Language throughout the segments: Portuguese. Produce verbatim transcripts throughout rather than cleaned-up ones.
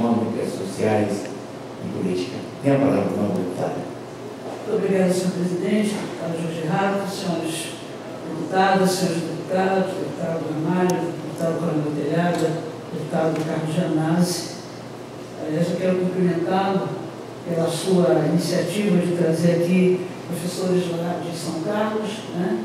econômicas, sociais e políticas. Tem a palavra, não, deputada. Muito obrigada, senhor presidente, deputado Jorge Rato, senhores deputadas, senhores deputados, deputado Ramalho, deputado Coronel Telhada, deputado Carlos Gianazzi. Aliás, eu quero cumprimentá-lo pela sua iniciativa de trazer aqui professores lá de São Carlos, né?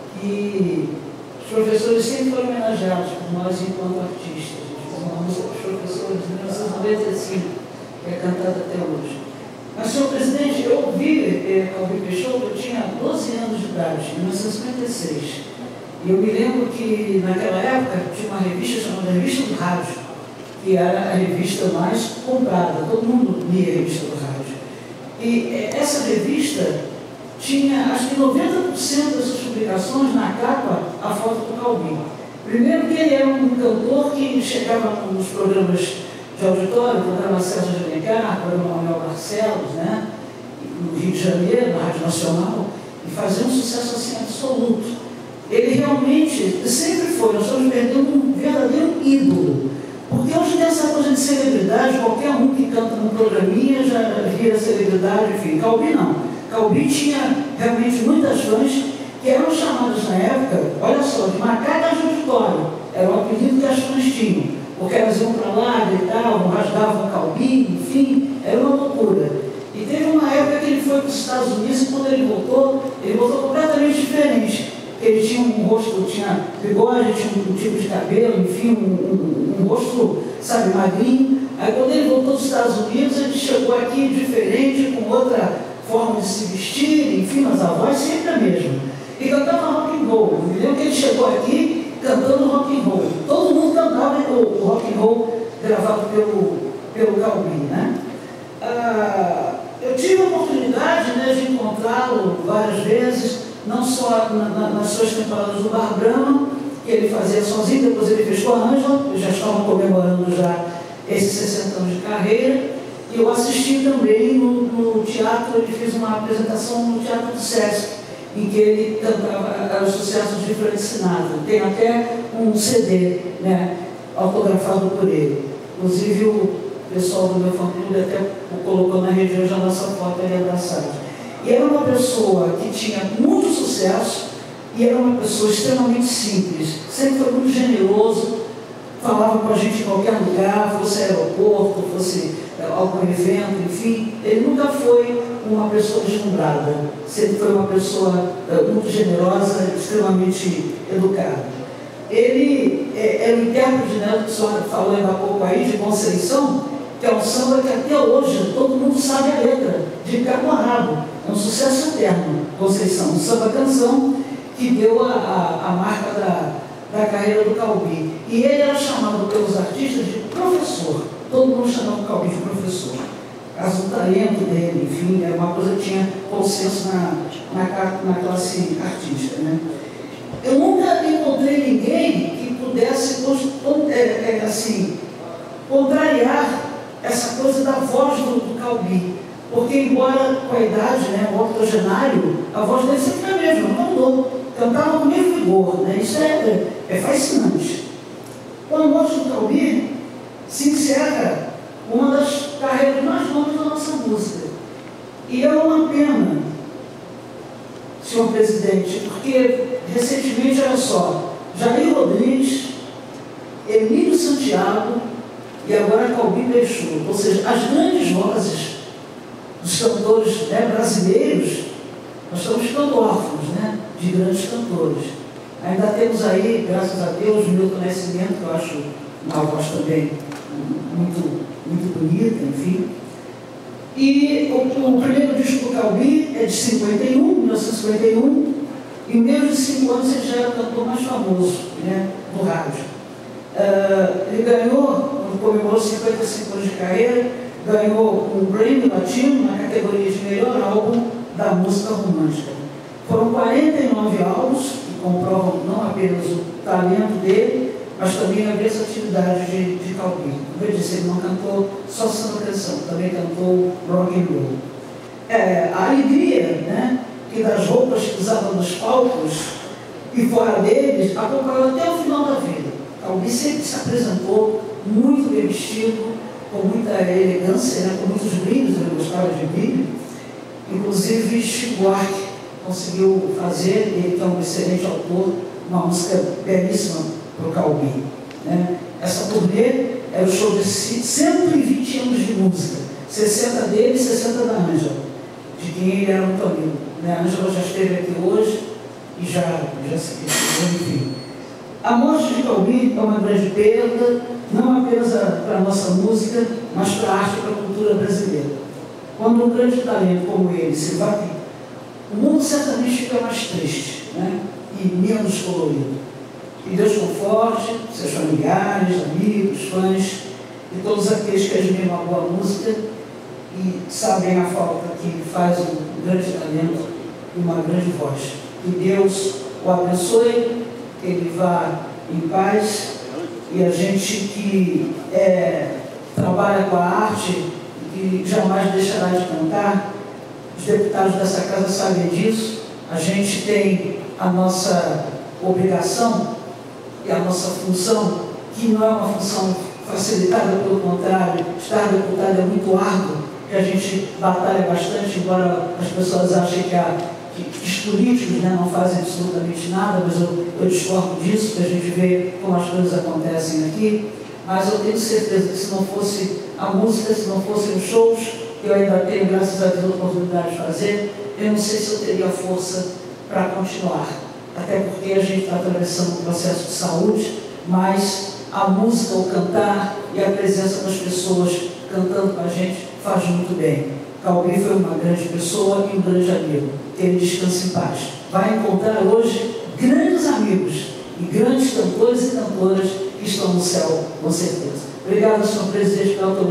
E os professores sempre foram homenageados por nós enquanto artistas. Uma música dos professores de mil novecentos e noventa e cinco, que é cantada até hoje. Mas, senhor presidente, eu ouvi eh, Calbi Peixoto, eu tinha doze anos de idade, em mil novecentos e cinquenta e seis. E eu me lembro que, naquela época, tinha uma revista chamada Revista do Rádio, que era a revista mais comprada, todo mundo lia a revista do rádio. E eh, essa revista tinha, acho que noventa por cento das suas publicações, na capa, a foto do Calbi. Primeiro que ele era um cantor que chegava nos programas de auditório, o programa César de Alencar, o programa Manuel Barcelos, né, no Rio de Janeiro, na Rádio Nacional, e fazia um sucesso assim absoluto. Ele realmente sempre foi, nós estamos perdendo um verdadeiro ídolo. Porque hoje tem essa coisa de celebridade, qualquer um que canta num programinha já vira celebridade, enfim. Calbi não. Calbi tinha realmente muitas fãs que eram chamadas na época, olha só, de macacas de auditório. Era o apelido que as fãs tinham. Porque elas iam para lá, gritavam, rasgavam o Calbi, enfim, era uma loucura. E teve uma época que ele foi para os Estados Unidos e quando ele voltou, ele voltou completamente diferente. Ele tinha um rosto, tinha bigode, tinha um tipo de cabelo, enfim, um, um, um rosto, sabe, magrinho. Aí quando ele voltou dos Estados Unidos, ele chegou aqui diferente, com outra forma de se vestir, enfim, mas a voz sempre a mesma. E cantava rock and roll. Eu me lembro que ele chegou aqui cantando rock and roll. Todo mundo cantava o, o rock and roll gravado pelo, pelo Calbi, né? Ah, eu tive a oportunidade, né, de encontrá-lo várias vezes, não só na, na, nas suas temporadas do Bar Brahma, que ele fazia sozinho, depois ele fez com a Ângela, eles já estavam comemorando já esses sessenta anos de carreira, e eu assisti também no, no teatro, ele fez uma apresentação no Teatro do Sesc, em que ele cantava os sucessos de Frank Sinatra. Tem até um C D, né, autografado por ele. Inclusive o pessoal do meu fã-clube até colocou na rede hoje a nossa foto ali abraçada. E era uma pessoa que tinha muito sucesso e era uma pessoa extremamente simples, sempre foi muito generoso, falava com a gente em qualquer lugar, fosse aeroporto, fosse algum evento, enfim. Ele nunca foi uma pessoa deslumbrada, sempre foi uma pessoa uh, muito generosa, extremamente educada. Ele é, é o intérprete, né, que o senhor falou ainda há pouco aí, de Conceição, que é um samba que até hoje todo mundo sabe a letra, de cabo a rabo. É um sucesso eterno, Conceição, um samba-canção que deu a, a, a marca da, da carreira do Calbi. E ele era chamado pelos artistas de professor. Todo mundo chamava o Calbi de professor. Caso do talento dele, enfim, era uma coisa que tinha consenso na, na, na classe artística, né? Eu nunca encontrei ninguém que pudesse é, é, assim, contrariar essa coisa da voz do, do Calbi. Porque, embora com a idade, né, o octogenário, a voz dele sempre foi a mesma, não mudou. Cantava com o mesmo vigor, né? Isso é, é fascinante. Com a morte do Calbi, se encerra uma das carreiras mais longas da nossa música. E é uma pena, senhor presidente, porque, recentemente, olha só, Jair Rodrigues, Emílio Santiago e agora Calbi Peixoto, ou seja, as grandes vozes dos cantores, né, brasileiros, nós estamos ficando órfãos, né, de grandes cantores. Ainda temos aí, graças a Deus, o Milton Nascimento, que eu acho uma voz também muito, muito bonita, enfim. E o, o primeiro disco do Calbi é de cinquenta e um, mil novecentos e cinquenta e um, e em menos de cinco anos ele já era o cantor mais famoso, né, do rádio. Uh, ele ganhou, comemorou cinquenta e cinco anos de carreira, ganhou um Grammy Latino na categoria de melhor álbum da música romântica. Foram quarenta e nove álbuns que comprovam não apenas o talento dele, mas também a versatilidade de, de Calbi. Como eu disse, ele não cantou só samba canção, também cantou rock and roll. É, a alegria, né, que das roupas que usava nos palcos e fora deles, acompanhou até o final da vida. Calbi sempre se apresentou muito bem vestido, com muita elegância, né, com muitos brilhos, ele gostava de brilho. Inclusive, Chico Buarque conseguiu fazer, ele que é um excelente autor, uma música belíssima para o Calbi. Né? Essa turnê era o show de cento e vinte anos de música, sessenta dele e sessenta da Ângela, de quem ele era muito amigo. Né? A Ângela já esteve aqui hoje e já, já se enfim. A morte de Calbi é uma grande perda, não apenas para a nossa música, mas para a arte e para a cultura brasileira. Quando um grande talento como ele se vai, o mundo certamente fica mais triste, né? E menos colorido. Que Deus conforte seus familiares, amigos, fãs e todos aqueles que admiram a boa música e sabem a falta que faz um grande talento e uma grande voz. Que Deus o abençoe, que ele vá em paz e a gente que é, trabalha com a arte e que jamais deixará de cantar, os deputados dessa casa sabem disso, a gente tem a nossa obrigação e a nossa função, que não é uma função facilitada, pelo contrário, estar deputado é muito árduo, que a gente batalha bastante, embora as pessoas achem que, a, que os políticos, né, não fazem absolutamente nada, mas eu, eu discordo disso, que a gente vê como as coisas acontecem aqui, mas eu tenho certeza que se não fosse a música, se não fossem os shows, que eu ainda tenho, graças a Deus, a oportunidade de fazer, eu não sei se eu teria força para continuar. Até porque a gente está atravessando um processo de saúde, mas a música, o cantar e a presença das pessoas cantando com a gente faz muito bem. Calbi foi uma grande pessoa e um grande amigo. Que ele descanse em paz. Vai encontrar hoje grandes amigos e grandes cantores e cantoras que estão no céu, com certeza. Obrigado, senhor presidente, pela autoridade.